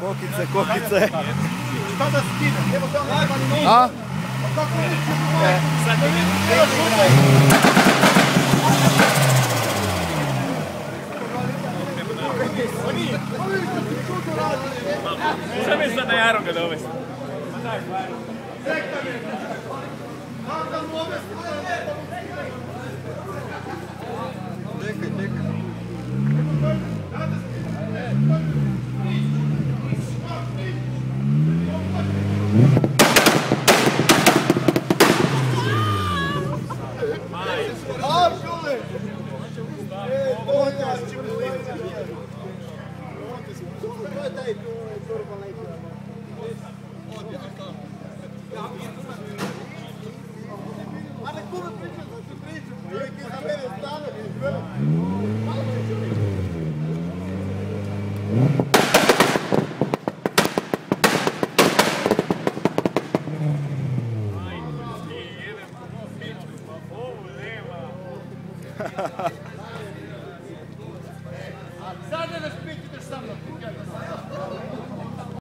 Kokice, kokice. Šta da skinem? Evo to nema ni nogu. A? Kako ne ćemo? Sad ti vidim. Šta mi sad na Jarom ga dovesti? Ma daj, Jarom. Ha ha ha.